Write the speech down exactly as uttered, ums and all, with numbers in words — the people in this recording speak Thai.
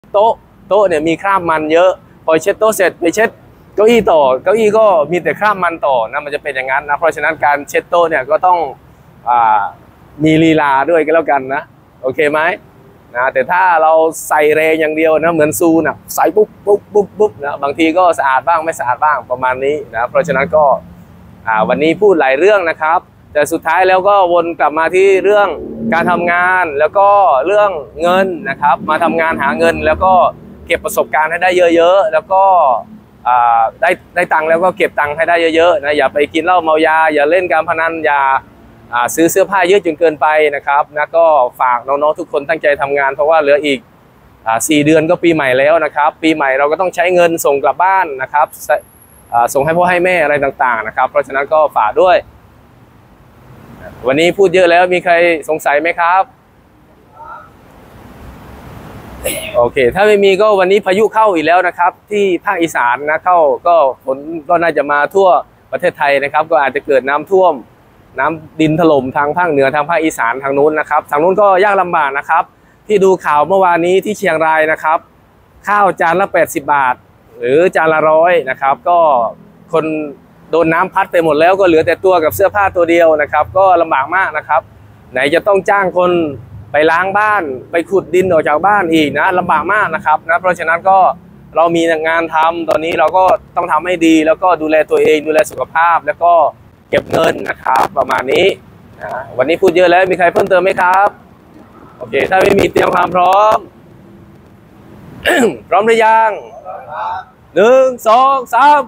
โต๊ะโต๊ะเนี่ยมีคราบมันเยอะพอเช็ดโต๊ะเสร็จไปเช็ดเก้าอี้ต่อเก้าอี้ก็มีแต่คราบมันต่อนะมันจะเป็นอย่างนั้นนะเพราะฉะนั้นการเช็ดโต๊ะเนี่ยก็ต้องอ่ามีลีลาด้วยก็แล้วกันนะโอเคไหมนะแต่ถ้าเราใส่แรงอย่างเดียวนะเหมือนซูนะใส่ปุ๊บปุ๊บปุ๊บปุ๊บนะบางทีก็สะอาดบ้างไม่สะอาดบ้างประมาณนี้นะเพราะฉะนั้นก็อ่าวันนี้พูดหลายเรื่องนะครับแต่สุดท้ายแล้วก็วนกลับมาที่เรื่องการทำงานแล้วก็เรื่องเงินนะครับมาทำงานหาเงินแล้วก็เก็บประสบการณ์ให้ได้เยอะๆแล้วก็ได้ได้ตังค์แล้วก็เก็บตังค์ให้ได้เยอะๆนะอย่าไปกินเหล้าเมายาอย่าเล่นการพนันอย่าซื้อเสื้อผ้าเยอะจนเกินไปนะครับนะก็ฝากน้องๆทุกคนตั้งใจทำงานเพราะว่าเหลืออีกสี่เดือนก็ปีใหม่แล้วนะครับปีใหม่เราก็ต้องใช้เงินส่งกลับบ้านนะครับส่งให้พ่อให้แม่อะไรต่างๆนะครับเพราะฉะนั้นก็ฝากด้วยวันนี้พูดเยอะแล้วมีใครสงสัยไหมครับโอเคถ้าไม่มีก็วันนี้พายุเข้าอีกแล้วนะครับที่ภาคอีสานนะเข้าก็ฝนก็น่าจะมาทั่วประเทศไทยนะครับก็อาจจะเกิดน้ำท่วมน้ำดินถล่มทางภาคเหนือทางภาคอีสานทางนู้นนะครับทางนู้นก็ยากลำบากนะครับที่ดูข่าวเมื่อวานนี้ที่เชียงรายนะครับข้าวจานละแปดสิบบาทหรือจานละร้อยนะครับก็คนโดนน้ำพัดไปหมดแล้วก็เหลือแต่ตัวกับเสื้อผ้าตัวเดียวนะครับก็ลำบากมากนะครับไหนจะต้องจ้างคนไปล้างบ้านไปขุดดินออกจากบ้านอีกนะลำบากมากนะครับนะเพราะฉะนั้นก็เรามีงานทำตอนนี้เราก็ต้องทำให้ดีแล้วก็ดูแลตัวเองดูแลสุขภาพแล้วก็เก็บเงินนะครับประมาณนี้นะวันนี้พูดเยอะแล้วมีใครเพิ่มเติมไหมครับโอเคถ้าไม่มีเตรียมความพร้อม พร้อมหรือยังหนึ่งสองสาม